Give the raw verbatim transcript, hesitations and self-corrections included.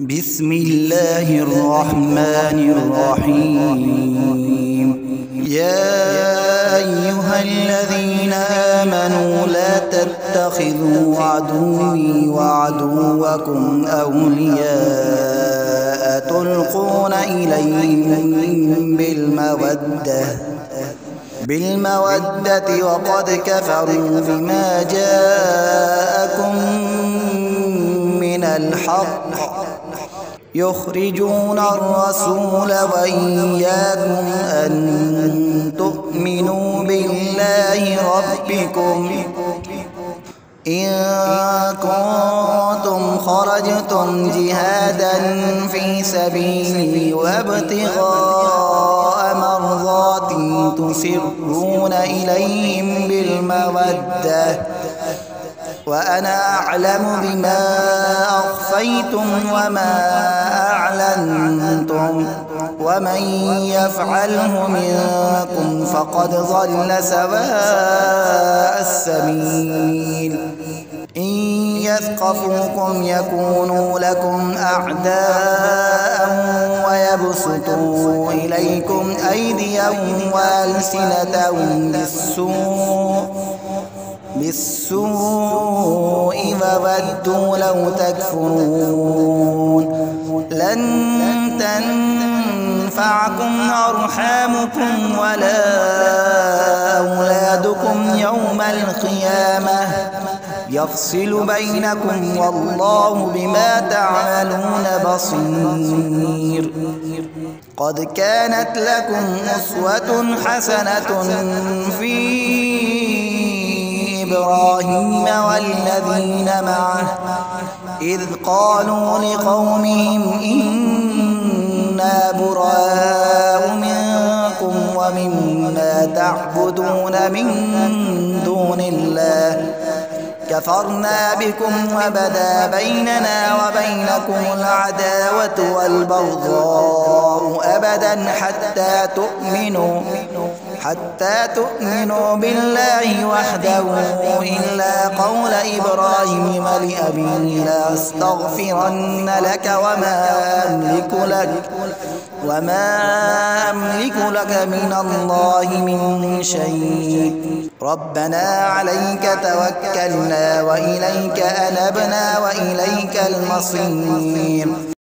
بسم الله الرحمن الرحيم. يا أيها الذين آمنوا لا تتخذوا عدوي وعدوكم أولياء تلقون إليهم بالمودة بالمودة وقد كفروا بما جاءكم من الحق يخرجون الرسول وإياكم أن تؤمنوا بالله ربكم إن كنتم خرجتم جهادا في سبيلي وابتغاء مرضاتي تسرون إليهم بالمودة وأنا أعلم بما أخفيتم وما أعلنتم ومن يفعله منكم فقد ضل سواء السبيل. إن يثقفوكم يكونوا لكم أعداء ويبسطوا إليكم أيديهم وألسنتهم بالسوء بالسوء وودوا لو تكفرون. لن تنفعكم أرحامكم ولا أولادكم يوم القيامة يفصل بينكم والله بما تعملون بصير. قد كانت لكم أسوة حسنة في إبراهيم والذين معه إذ قالوا لقومهم إنا براء منكم ومما تعبدون من دون الله كفرنا بكم وبدا بيننا وبينكم العداوة والبغضاء أبدا حتى تؤمنوا حتى تؤمنوا بالله وحده إلا قول إبراهيم لأبيه لأستغفرن لك وما أملك لك وما أملك لك من الله من شيء. ربنا عليك توكلنا وإليك أنبنا وإليك المصير.